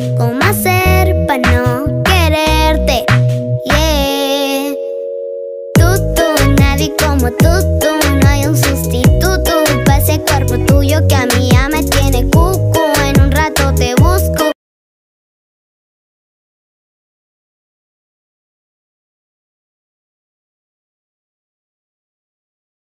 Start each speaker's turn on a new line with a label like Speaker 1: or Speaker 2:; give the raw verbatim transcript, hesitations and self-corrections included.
Speaker 1: ¿Cómo hacer para no quererte? Yeah. Tú, tú, nadie como tú.